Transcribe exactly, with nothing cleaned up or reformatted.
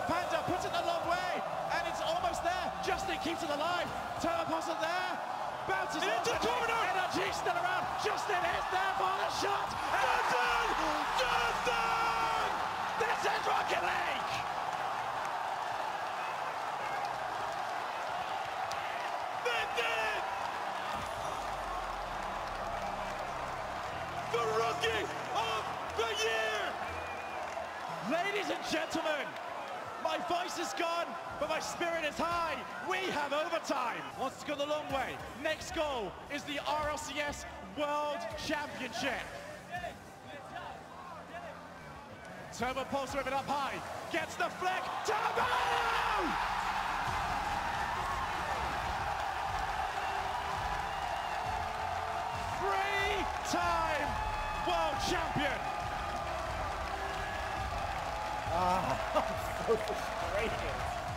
Panda puts it the long way, and it's almost there. Justin keeps it alive. Turbo Pulse there. Bounces into the corner. Energy still around. Justin is there for the shot. Justin! Justin! This is Rocket League! They did it! The Rookie of the Year! Ladies and gentlemen, my voice is gone, but my spirit is high. We have overtime. Wants to go the long way. Next goal is the R L C S World Championship. Turbo Pulse ribbon up high. Gets the flick. Turbo! Three-time world champion. Ah, I'm so frustrated.